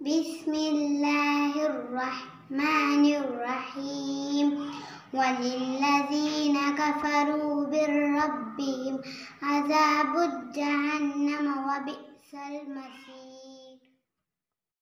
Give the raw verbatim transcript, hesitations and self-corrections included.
بسم الله الرحمن الرحيم وللذين كفروا بربهم عذاب جهنم وبئس المصير.